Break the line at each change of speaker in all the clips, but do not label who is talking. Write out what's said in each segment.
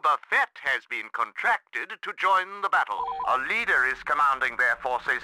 Boba Fett has been contracted to join the battle. A leader is commanding their forces.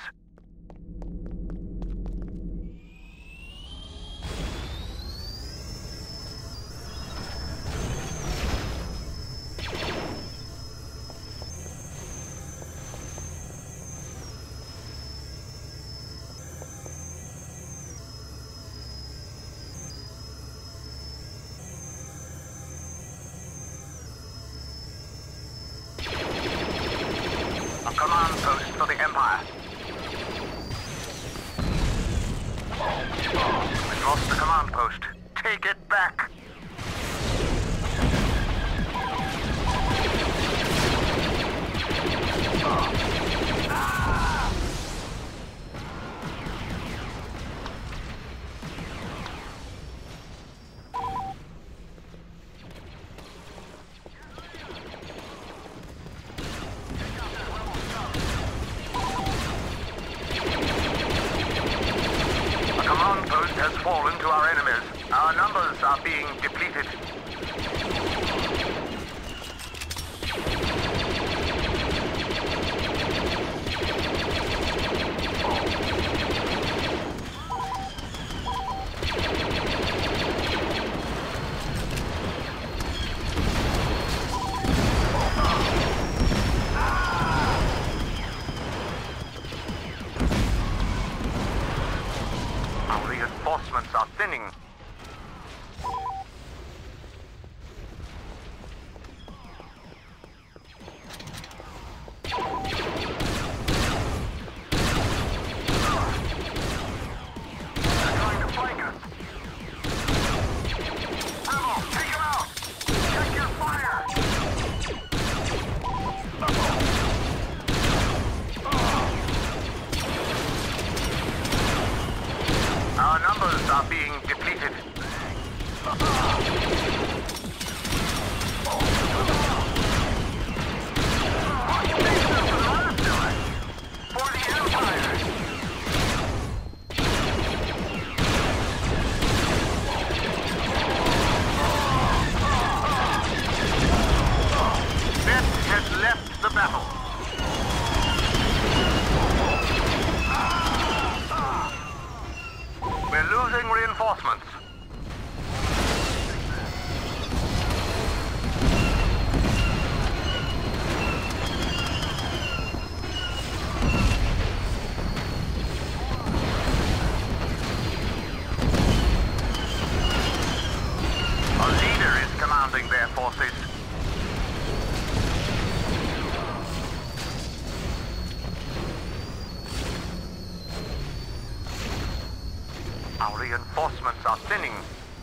Command post for the Empire. We've lost the command post. Take it back. Has fallen to our enemies. Our numbers are being depleted. Reinforcements are thinning. They're trying to flank us. Ammo, take him out! Check your fire! Our numbers are being depleted. For the Empire! Fett has left the battle. We're losing reinforcements. A leader is commanding their forces. Our reinforcements are thinning.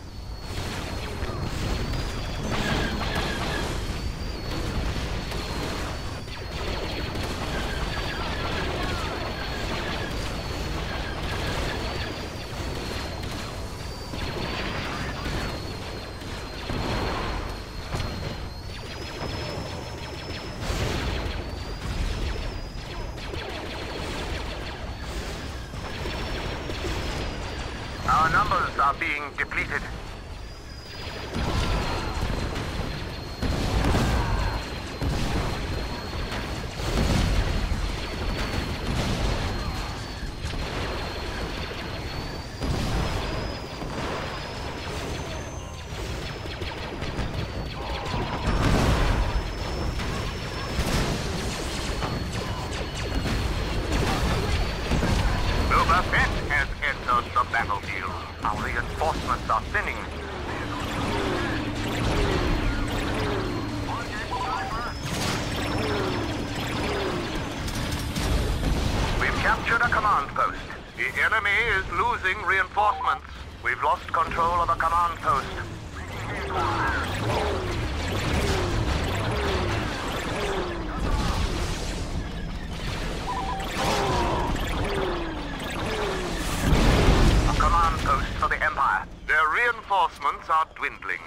Our numbers are being depleted. Boba Fett has entered the battlefield. Our reinforcements are thinning. We've captured a command post. The enemy is losing reinforcements. We've lost control of a command post. Command post for the Empire. Their reinforcements are dwindling.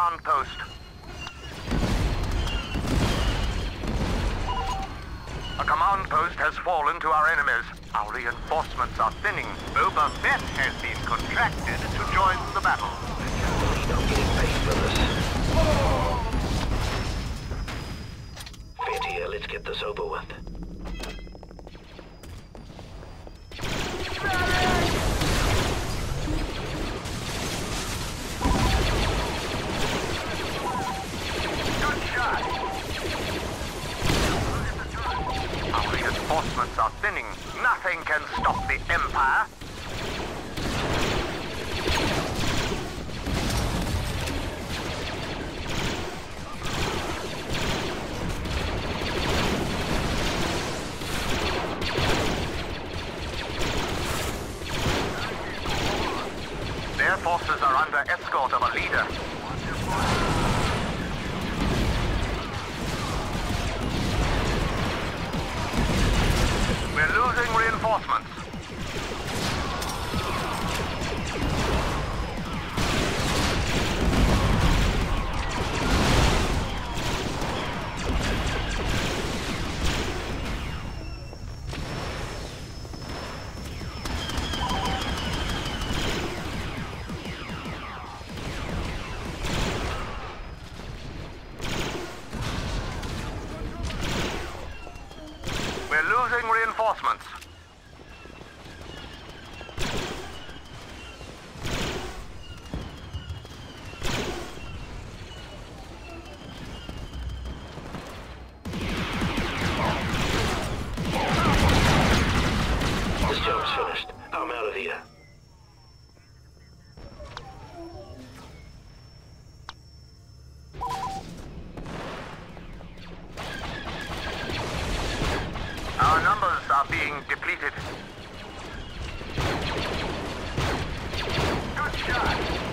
command post. A command post has fallen to our enemies. Our reinforcements are thinning. Boba Fett has been contracted to join the battle.
I'm getting paid for this. Fair here, let's get this over with.
Good shot. Our reinforcements are thinning. Nothing can stop the Empire. Their forces are under escort of a leader. We're losing reinforcements. We're losing reinforcements.
This job's finished. I'm out of here.
Our numbers are being depleted. Good shot.